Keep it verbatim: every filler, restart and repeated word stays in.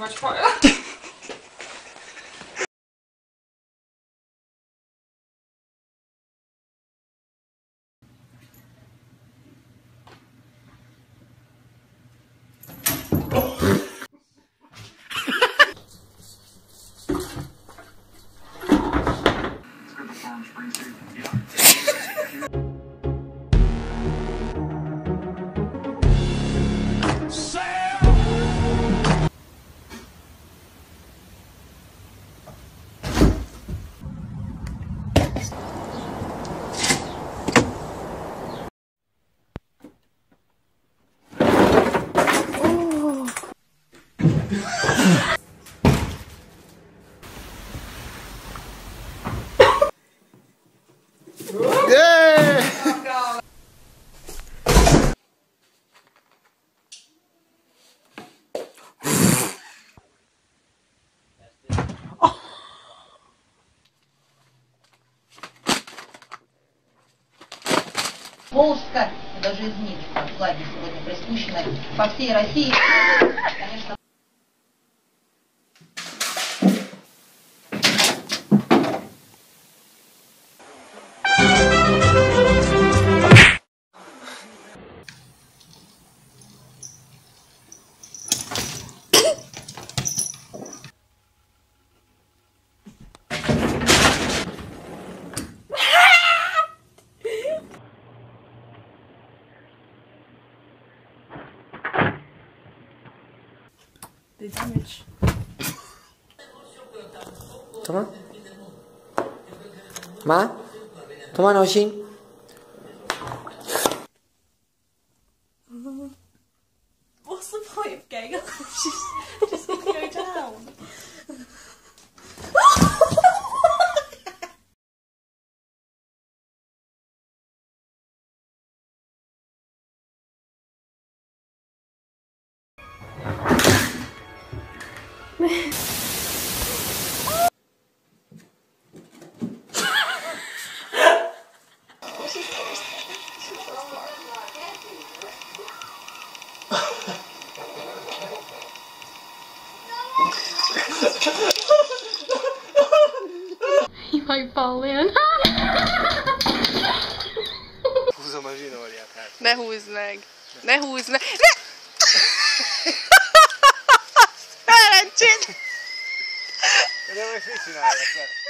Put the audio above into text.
vagy faj. Волжска, даже из них флаги сегодня приспущены по всей России. Конечно. The damage. Thomas? Ma? Thomas, nosin? What's the point of getting up? She's just gonna go down. You might fall in. Húzom a zsinórját hát. Ne húzd meg! Ne húzd meg! Ne! Szerencsét! De most mit csináljak?